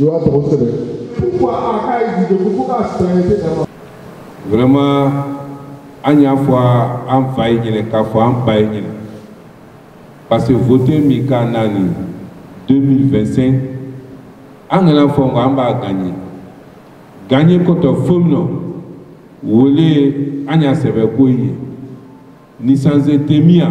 Vraiment, à fois en faille, qu'à fois en paille. Parce que voter Mika Nani 2025, en allant faire on va gagner. Gagner contre Fomno, ou les Anya Sebekoye, ni sans étémia,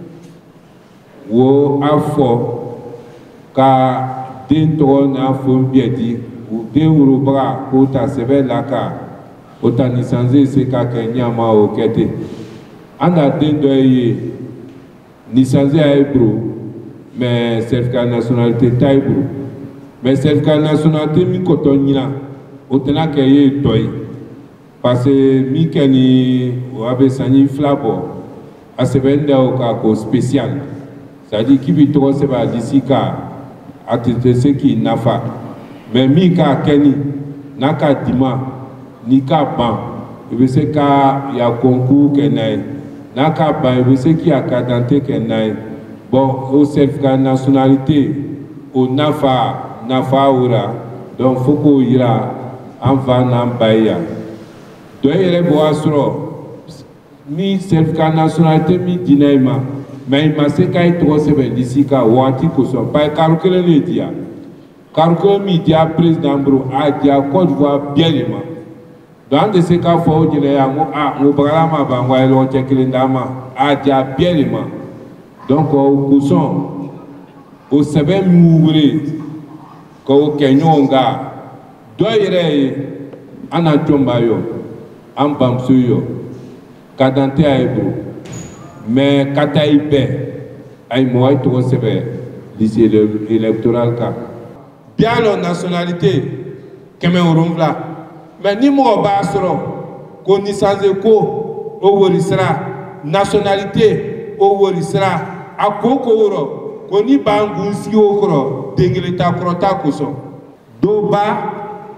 ou à fort, car dentro na fom biedi, ou de urubra, ou ta sebe laka, ou ta ni sans se ka kenyama ou kete. Anda dentro ni sans ebro, mais certificat nationalité taibro, mais certificat nationalité mi kotonina. Autant que y toy parce que mi keni o abe sani flabo a sebenda o ka ko spécial ça dit qui bi to se ba disika atete ce qui nafa mais mi ka keni naka dima ni ka ban e be se ka ya concours kenai naka ban e be se ki akadante kenai bon au certificat nationalité o nafa ora donc faut ko ira Enfa n'ambaya. Doyere boasro. Mi certificat nationalité mi dinaima. Mais il m'a séqué trop sévère d'ici qu'à Wati Koson. Pas calculer les dia. Calculer mi dia président Bro a dia Côte d'Ivoire bien les mains. Dans de ces cas, faut dire mon brama bangwa et l'autre kilindama a dia bien les mains. Donc au Koson, au sévère mourir, qu'au Kenyonga. Doyere anatombayo ambamsuyo kadante aibro mais kataibe ay moy to sebe lycée électoral ka bien la nationalité Cameroun là mais ni mo basro ko ni sanze ko o worisra nationalité o worisra akoko woro ko ni bangu si okro dengeleta krota koso do ba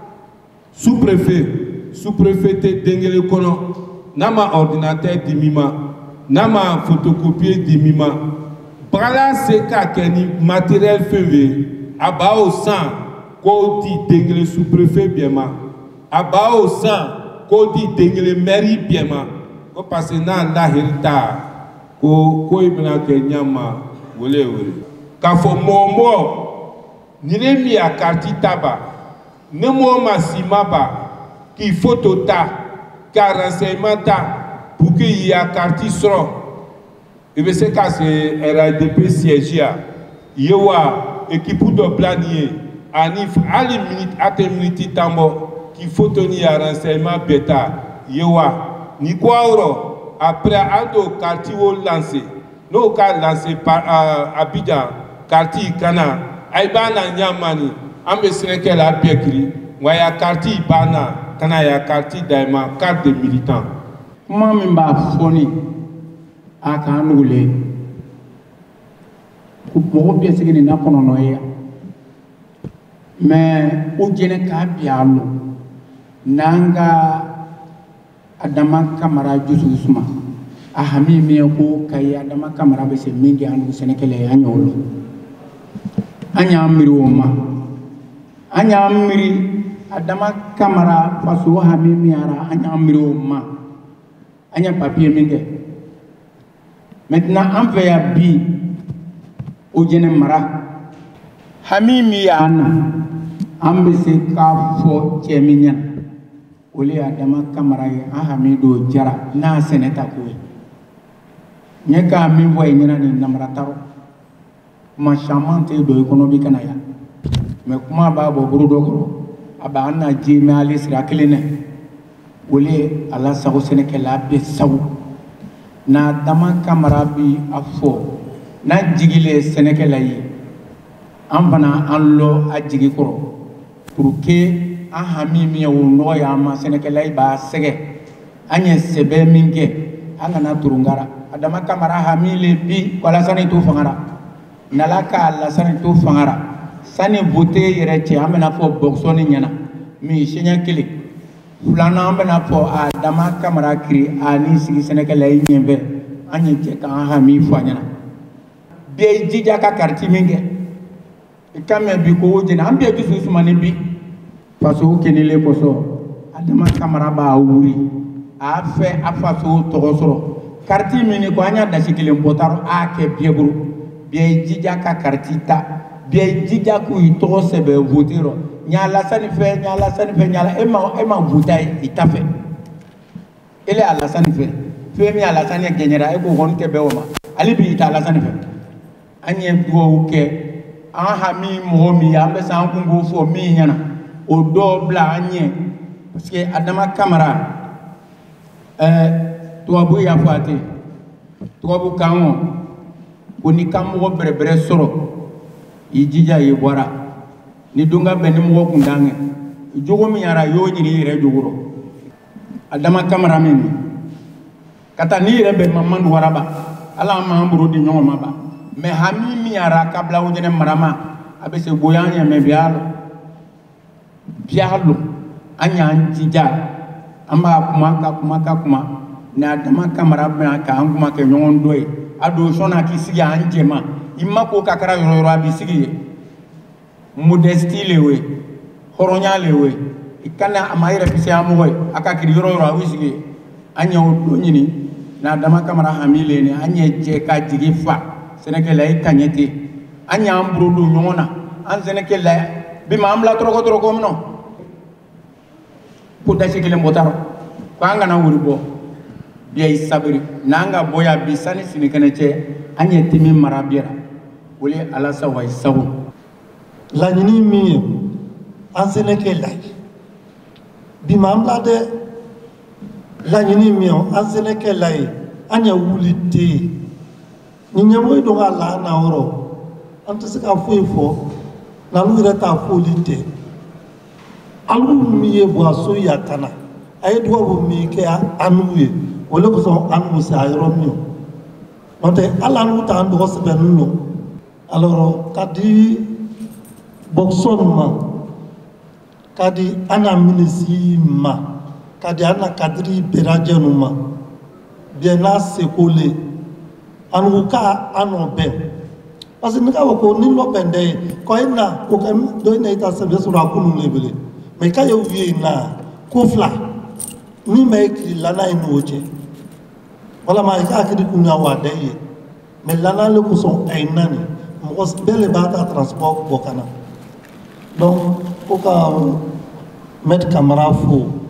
sous-préfet Dengele Kono, nama ordinateur dimima, nama photocopier dimima. Brala seka keni matériel feuvé, aba au sang, ko di Dengele sous-préfet biema, aba au sang, ko di Dengele mairie biema, ko passe na la hérita, ko ibna kenyama, wole. Kafo momo, niremi a karti taba. Ne moi massimaba qui photo ta car renseignement ta pour qu'il y a carte sera et bien c'est qu'à ce RADP siège yewa équipe de planier anif à les minutes à tes minutes tambo qui photo ni à renseignement bêta yewa ni quoi après ando carte au lancé no cas lancé par Abidjan carte kana aibana nyamani ambe seneke la biekri waya karti bana kana ya karti daima carte de militant mami mba foni aka nule ku mo bi sigini na kono no ya mais o jene ka bialo nanga adama kamara jusu suma ahami mi ko kay adama kamara be se mingi anu seneke le anyolo anya miriwoma anya miri adama kamara faso hamimi ara anya miro ma anya papier minge maintenant en fait ya bi o jene mara hamimi ana ambese ka fo cheminya ole adama kamara ya hamido jara na seneta ko nyeka mi voy nyana ni namara taro ma chamante do économique na ya mais kuma ba bo buru dogoro aba na ji me ali sira kelene wole ala sago seneke la be sago na dama kamara bi afo na jigile seneke la yi ambana allo ajigi koro pour que a hamimi wo no ya ma seneke la ba sege anye sebe minge anga na turungara adama kamara hamile bi wala sani to fangara nalaka la sani to fangara sani vote yere che amena fo boxoni nyana mi shenya kili fulana amena fo adama kamara kiri ani sigi seneke la nyembe anye che ka ha mi fo nyana be jija ka karti minge ikame bi ko jena ambe bisu sumane bi faso kenile ko so adama kamara ba wuri a fe afaso togosoro karti mini ko anya dasikile mbotaro ake bieburu biye jija ka kartita biye jija ku ito sebe votiro nyala sani fe nyala ema votai itafe ele ala sani fe mi ala sani genyera e ko gon ke bewoma ali bi ita ala sani fe anye duwo ke aha mi momi ambe san kungo fo mi nyana o do bla anye parce que adama kamara tuwabu ya fati tuwabu kanwo koni kamo berebere soro ijija yebora ni dunga beni mo kundange jogo mi yara yo nyiri re jogoro adama kamara mini kata ni re be mamman waraba ala mamuru di nyoma ba me hamimi yara kabla wujene marama abese boyanya me bialo anya njija amba kuma na adama kamara ba ka anguma ke nyon doy ado sona kisigi anjema imma ko kakara yoro abisigi modestie lewe horonya lewe ikana amaira pisi amoy akakiri yoro abisigi anya do nyini na adama kamara hamile ni anya je ka jigifa senekela ikanyete anya ambrudu nyona an senekela bi mamla troko mno puta shikile mbotaro kwanga na wuribo biya isabiri nanga boya bisani sinikeneche anye timi marabira wuli alasa wa isabu la nyini mi an senekela bi mamla de la nyini mi an senekela anya wulite ni nyamoy do ala na oro anta sika fo na lu reta folite alu mi e boaso ya kana ay do bo mi ke anuye wala ko so anu sa ayro mi onte ala nu ta ndo se benno alors kadi boxon ma kadi ana minisi ma kadi ana kadri berajenu ma biena sekole anuka anobe parce que nika ko ni lo bende ko ina ko kam do ina ita se sura kunu lebele mais ka yo vie na kufla ni me ki lana ino oje wala ma ka akidi kunya wa deye mais lana le ko son aynani mo bele bata transport bokana donc ko ka met camera fo